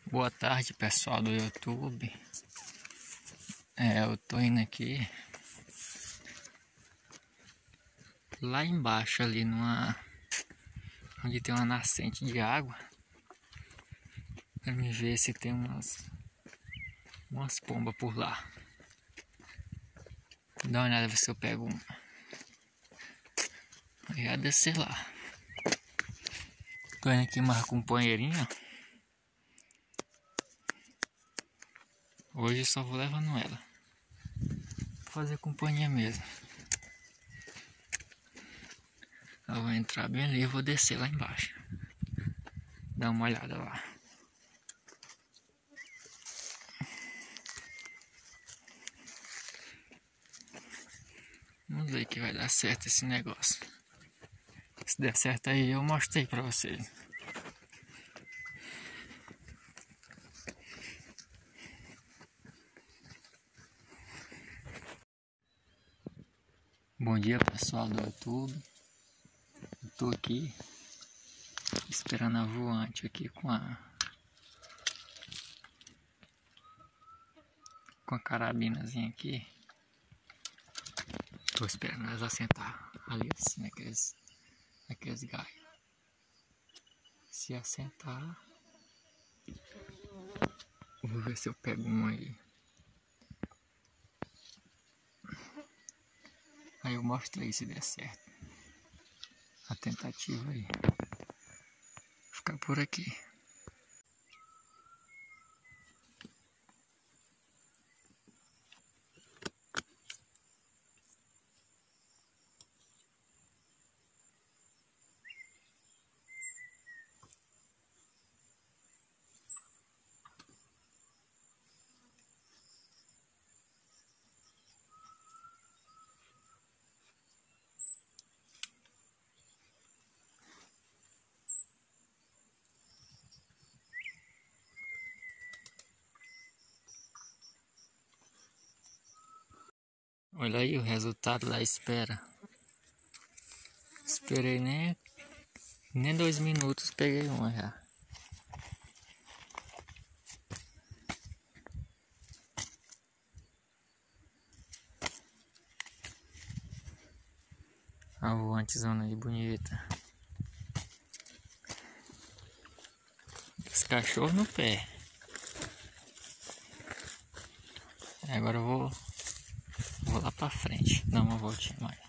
Boa tarde, pessoal do YouTube. Eu tô indo aqui lá embaixo ali onde tem uma nascente de água para me ver se tem umas pombas por lá. Dá uma olhada, ver se eu pego uma. Eu ia descer lá. Tô indo aqui mais com um companheirinho. Hoje só vou levando ela pra fazer companhia mesmo. Ela vai entrar bem ali, eu vou descer lá embaixo. Dá uma olhada lá. Vamos ver que vai dar certo esse negócio. Se der certo aí, eu mostrei pra vocês. Bom dia, pessoal do YouTube. Eu tô aqui esperando a voante aqui com a carabinazinha aqui. Tô esperando elas assentar ali assim, aqueles galhos. Se assentar, vou ver se eu pego um aí. Aí eu mostro aí se der certo a tentativa aí. Vou ficar por aqui. Olha aí o resultado da espera. Esperei nem 2 minutos, peguei uma já. A voantezona aí bonita. Os cachorros no pé. Agora eu vou lá pra frente, dar uma voltinha mais.